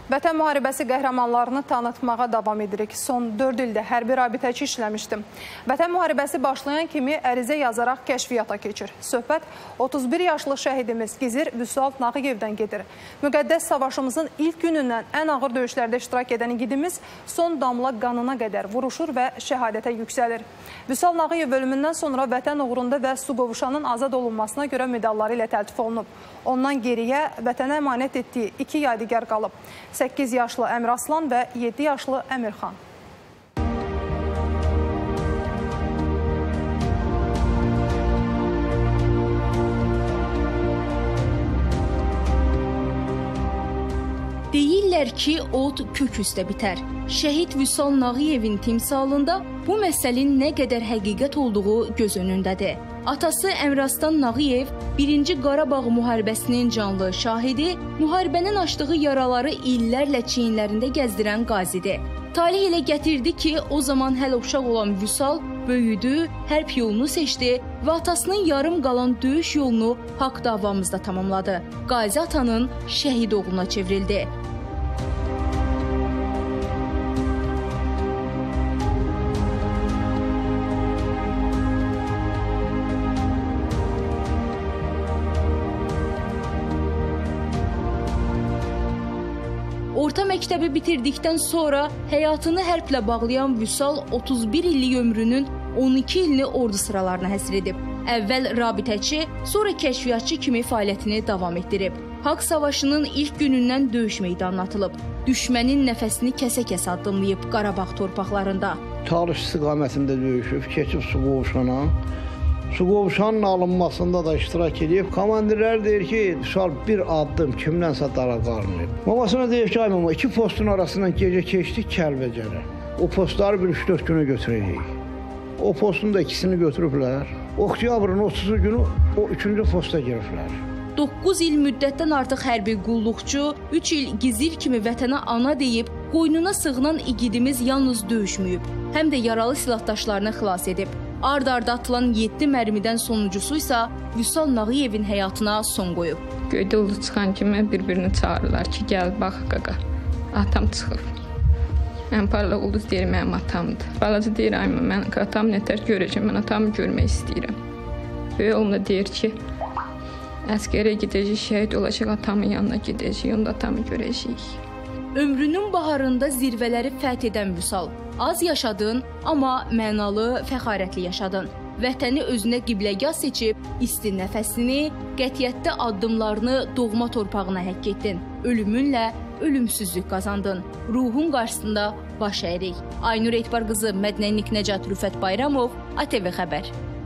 Vətən müharibəsi qəhrəmanlarını tanıtmağa davam edirik. Son 4 ildə hərbi rabitəçi işləmişdim. Vətən müharibəsi başlayan kimi ərizə yazaraq kəşfiyyata keçir. Söhbət 31 yaşlı şəhidimiz Gizir Vüsal Nağıyevdən gedir. Müqəddəs savaşımızın ilk günündən ən ağır döyüşlərdə iştirak edən igidimiz son damla qanına qədər vuruşur və şəhadətə yüksəlir. Vüsal Nağıyev ölümündən sonra vətən uğrunda və su qovuşanın azad olunmasına görə medalları ilə təltif olunub. Ondan geriyə vətənə əmanət etdiyi 2 yadigar qalıb. 8 yaşlı Əmir Aslan və 7 yaşlı Əmir Xan. Deyirlər ki, od kök üstə bitər. Şəhid Vüsal Nağıyevin timsalında bu məsələnin nə qədər həqiqət olduğu göz önündədir. Atası Əmir Aslan Nağıyev 1-ci Qarabağ müharibəsinin canlı şahidi, müharibənin açdığı yaraları illərlə çiyinlərində gəzdirən qazidir. Talih elə gətirdi ki, o zaman hələ uşaq olan Vüsal böyüdü, hərb yolunu seçdi və atasının yarım qalan döyüş yolunu haqq davamızda tamamladı. Qazi atanın şəhid oğluna çevrildi. Orta məktəbi bitirdikdən sonra həyatını hərblə bağlayan Vüsal 31 illik ömrünün 12 ilini ordu sıralarına həsr edib. Əvvəl rabitəçi, sonra kəşfiyyatçı kimi fəaliyyətini davam etdirib. Haqq savaşının ilk günündən döyüş meydanına atılıb. Düşmənin nəfəsini kəsə-kəsə addımlayıb Qarabağ torpaqlarında. Talış istiqamətində döyüşüb, keçib su qovuşana. Su qovuşanın alınmasında da iştirak edib. Komandirlər deyir ki, Vüsal bir addım kimdənsə dara qalmayıb. Mamasına deyir ki, ay mama, 2 postun arasından gecə keçdik Kəlbəcərə. O postları bir 3-4 günə götürəcəyik. O postun da 2-sini götürüblər. Oktyabrın 30-cu günü o 3-cü posta giriblər. 9 il müddətdən artıq hərbi qulluqçu, 3 il Gizir kimi vətənə ana deyib, qoynuna sığınan igidimiz yalnız döyüşməyib, həm də yaralı silahdaşlarını xilas edib. Ard-arda atılan 7 mərmidən sonuncusuysa Vüsal Nağıyevin həyatına son qoyub. Göydə ulduz çıxan kimi bir-birini çağırırlar ki, gəl, bax, qaqa, atam çıxıb. Ən parlaq ulduz deyir, mənim atamdır. Balaca deyir, ayma, mən atam nətər görəcəm, mən atamı görmək istəyirəm. Böyük oğlum da deyir ki, əskərə gedəcək, şəhid olacaq, atamın yanına gedəcək, onda atamı görəcəyik. Ömrünün baharında zirvələri fəth edən Vüsal, az yaşadın, amma mənalı, fəxarətli yaşadın. Vətəni özünə qibləgah seçib, isti nəfəsini, qətiyyətdə addımlarını doğma torpağına həkk etdin. Ölümünlə ölümsüzlük qazandın. Ruhun qarşısında baş əyirik. Aynur Etibar qızı, Mədnə Niknəcat, Rüfət Bayramov, ATV Xəbər.